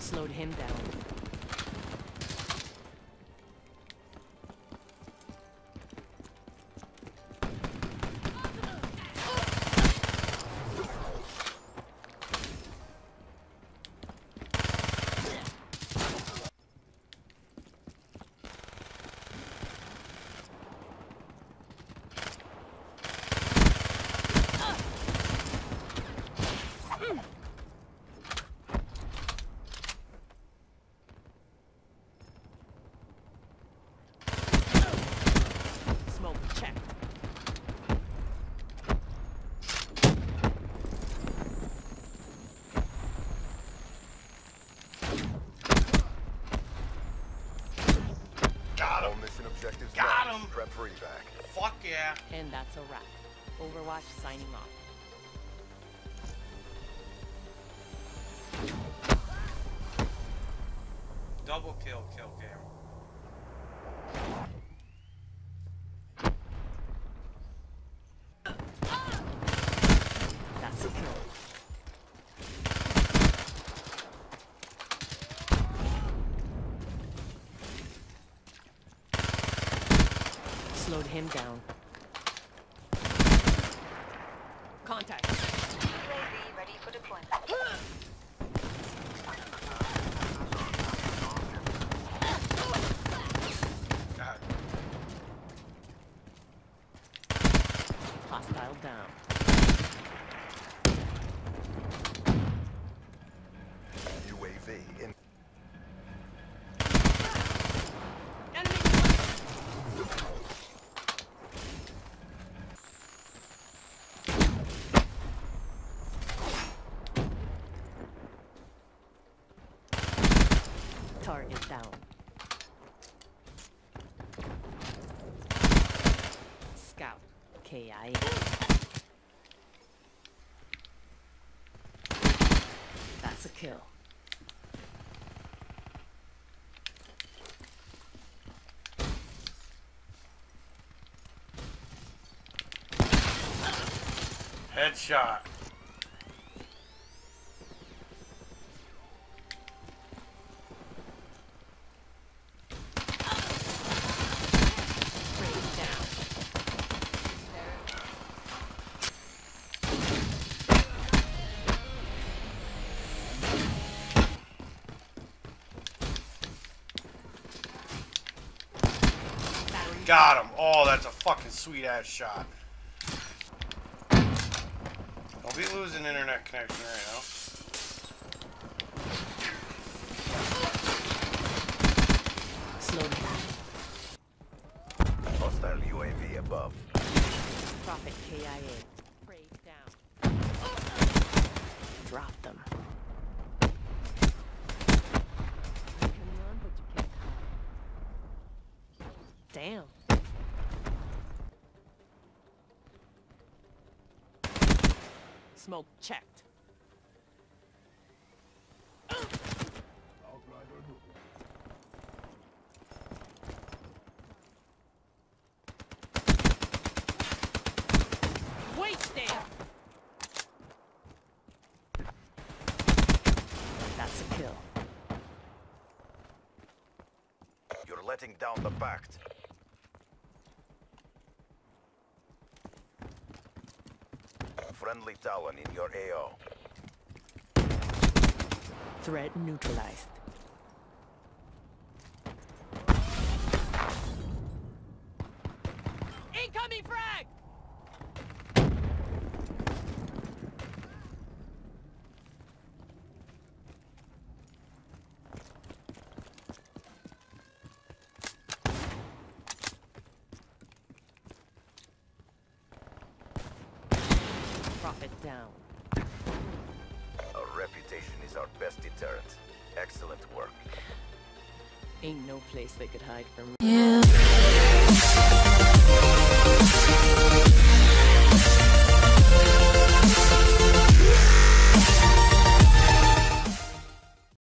Slowed him down. Objectives got met. him! Prep for evac. Fuck yeah. And that's a wrap. Overwatch signing off. Double kill cam. That's a kill. Slowed him down. Contact. UAV ready for deployment. God. Hostile down. UAV in. Target down. Scout. KIA. That's a kill. Headshot. Got him. Oh, that's a fucking sweet ass shot. Don't be losing internet connection right now. Slow down. Hostile UAV above. Prophet KIA. Brave down. Drop them. Coming on, but you can't hide. Damn. Smoke checked. Wait there. That's a kill. You're letting down the pact. Friendly Talon in your AO. Threat neutralized. Incoming frag! Prophet down. Our reputation is our best deterrent. Excellent work. Ain't no place they could hide from. Yeah.